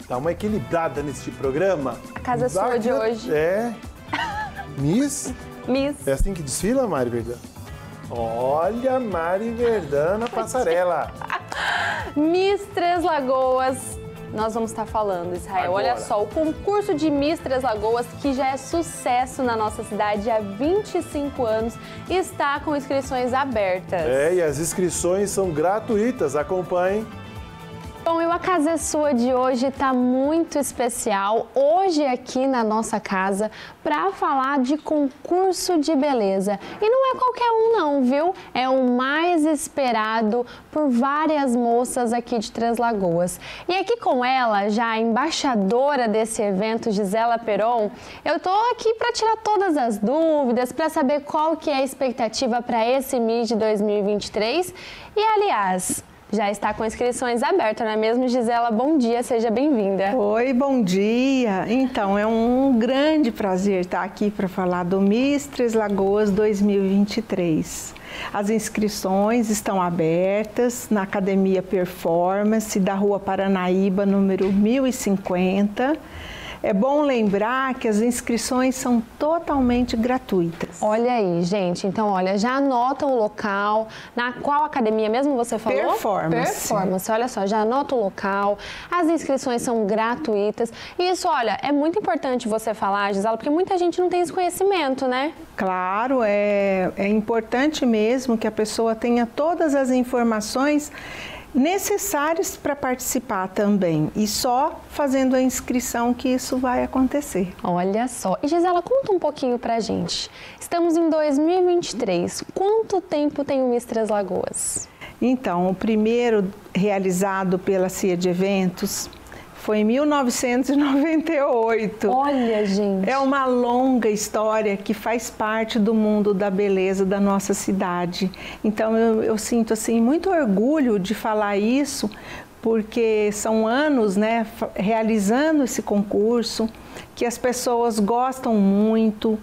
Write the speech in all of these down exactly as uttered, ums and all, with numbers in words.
dar uma equilibrada nesse programa. A casa é sua Dá de aquela- hoje. É. Miss? Miss. É assim que desfila, Mari Verdana? Olha, Mari Verdana na passarela. Miss Três Lagoas, nós vamos estar falando, Israel. Agora. Olha só, o concurso de Miss Três Lagoas, que já é sucesso na nossa cidade há vinte e cinco anos, está com inscrições abertas. É, e as inscrições são gratuitas. Acompanhem. Bom, e o A Casa é Sua de hoje está muito especial, hoje aqui na nossa casa, para falar de concurso de beleza. E não é qualquer um não, viu? É o mais esperado por várias moças aqui de Três Lagoas. E aqui com ela, já a embaixadora desse evento, Gisela Peron, eu tô aqui para tirar todas as dúvidas, para saber qual que é a expectativa para esse Miss de dois mil e vinte e três. E, aliás, já está com inscrições abertas, não é mesmo, Gisela? Bom dia, seja bem-vinda. Oi, bom dia. Então, é um grande prazer estar aqui para falar do Miss Três Lagoas dois mil e vinte e três. As inscrições estão abertas na Academia Performance da Rua Paranaíba, número mil e cinquenta. É bom lembrar que as inscrições são totalmente gratuitas. Olha aí, gente. Então, olha, já anota o local, na qual academia mesmo você falou? Performance. Performance. Olha só, já anota o local. As inscrições são gratuitas. E isso, olha, é muito importante você falar, Gisela, porque muita gente não tem esse conhecimento, né? Claro, é, é importante mesmo que a pessoa tenha todas as informações necessários para participar também, e só fazendo a inscrição que isso vai acontecer. Olha só. E Gisela, conta um pouquinho pra gente. Estamos em dois mil e vinte e três. Quanto tempo tem o Miss Três Lagoas? Então, o primeiro realizado pela C I A de Eventos foi em mil novecentos e noventa e oito. Olha, gente. É uma longa história que faz parte do mundo da beleza da nossa cidade. Então eu, eu sinto assim muito orgulho de falar isso, porque são anos, né, realizando esse concurso, que as pessoas gostam muito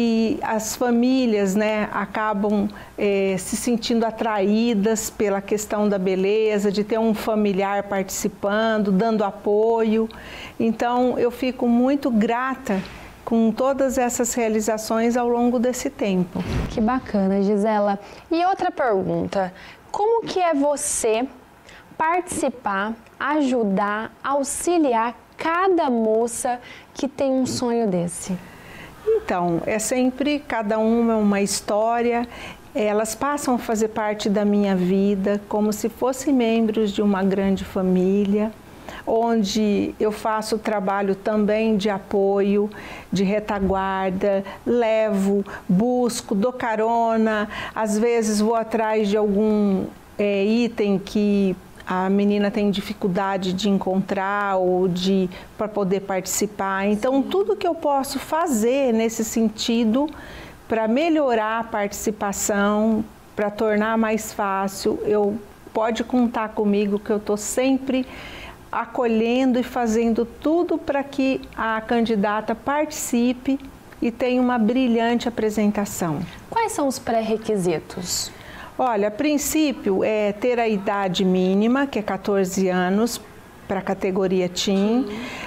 e as famílias, né, acabam eh, se sentindo atraídas pela questão da beleza, de ter um familiar participando, dando apoio. Então, eu fico muito grata com todas essas realizações ao longo desse tempo. Que bacana, Gisela. E outra pergunta, como que é você participar, ajudar, auxiliar cada moça que tem um sonho desse? Então, é sempre, cada uma é uma história, elas passam a fazer parte da minha vida como se fossem membros de uma grande família, onde eu faço trabalho também de apoio, de retaguarda, levo, busco, dou carona, às vezes vou atrás de algum é, item que a menina tem dificuldade de encontrar ou de para poder participar. Então, tudo que eu posso fazer nesse sentido para melhorar a participação, para tornar mais fácil, eu pode contar comigo que eu estou sempre acolhendo e fazendo tudo para que a candidata participe e tenha uma brilhante apresentação. Quais são os pré-requisitos? Olha, a princípio é ter a idade mínima, que é quatorze anos, para a categoria Teen,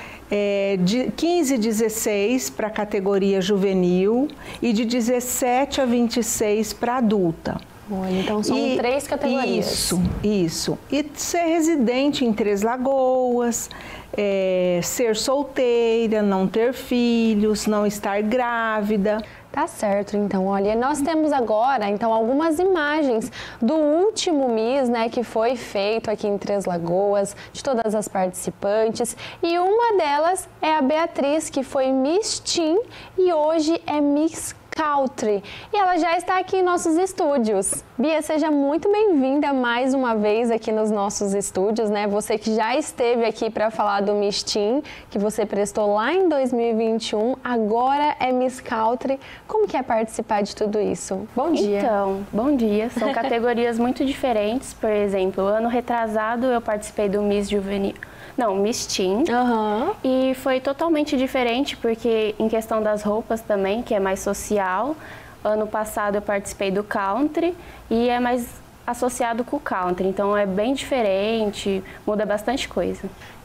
é, de quinze a dezesseis para a categoria juvenil e de dezessete a vinte e seis para adulta. Olha, então são E, três categorias. Isso, isso. E ser residente em Três Lagoas, é, ser solteira, não ter filhos, não estar grávida. Tá certo, então, olha, nós temos agora, então, algumas imagens do último Miss, né, que foi feito aqui em Três Lagoas, de todas as participantes, e uma delas é a Beatriz, que foi Miss Teen e hoje é Miss Country. E ela já está aqui em nossos estúdios. Bia, seja muito bem-vinda mais uma vez aqui nos nossos estúdios, né? Você que já esteve aqui para falar do Miss Teen, que você prestou lá em dois mil e vinte e um, agora é Miss Country. Como que é participar de tudo isso? Bom dia. Então, bom dia. São categorias muito diferentes. Por exemplo, ano retrasado eu participei do Miss Juvenil. Não, Miss Teen. Uhum. E foi totalmente diferente, porque em questão das roupas também, que é mais social. Ano passado eu participei do Country e é mais associado com o Country. Então é bem diferente, muda bastante coisa.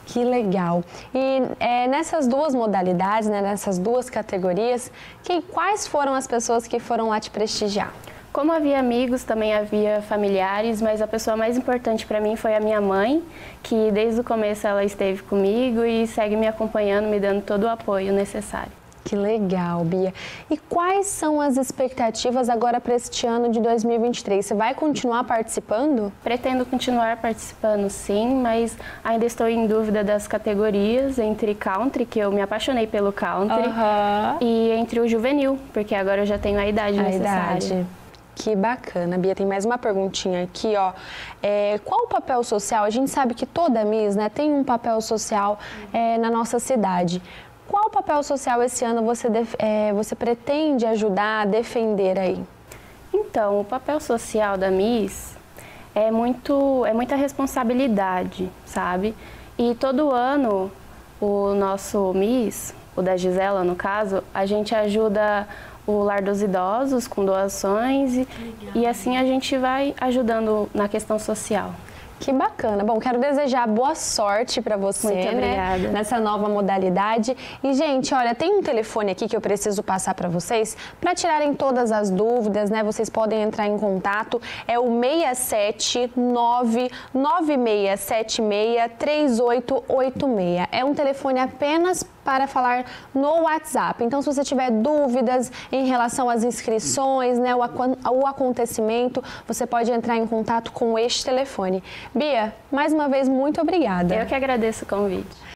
Que legal. E é, nessas duas modalidades, né, nessas duas categorias, que, quais foram as pessoas que foram lá te prestigiar? Como havia amigos, também havia familiares, mas a pessoa mais importante para mim foi a minha mãe, que desde o começo ela esteve comigo e segue me acompanhando, me dando todo o apoio necessário. Que legal, Bia. E quais são as expectativas agora para este ano de dois mil e vinte e três? Você vai continuar participando? Pretendo continuar participando, sim, mas ainda estou em dúvida das categorias entre country, que eu me apaixonei pelo country, Uhum. e entre o juvenil, porque agora eu já tenho a idade A necessária. idade. Que bacana, Bia. Tem mais uma perguntinha aqui, ó. É, qual o papel social? A gente sabe que toda Miss, né, tem um papel social é, na nossa cidade. Qual papel social esse ano você, def, é, você pretende ajudar a defender aí? Então, o papel social da Miss é, muito, é muita responsabilidade, sabe? E todo ano, o nosso Miss, o da Gisela no caso, a gente ajuda o Lar dos Idosos com doações e, e assim a gente vai ajudando na questão social. Que bacana. Bom, quero desejar boa sorte para você, Muito obrigada. né, nessa nova modalidade. E, gente, olha, tem um telefone aqui que eu preciso passar para vocês para tirarem todas as dúvidas, né? Vocês podem entrar em contato. É o seis sete nove nove seis sete seis três oito oito seis. É um telefone apenas para falar no WhatsApp. Então, se você tiver dúvidas em relação às inscrições, né, o, o acontecimento, você pode entrar em contato com este telefone. Bia, mais uma vez, muito obrigada. Eu que agradeço o convite.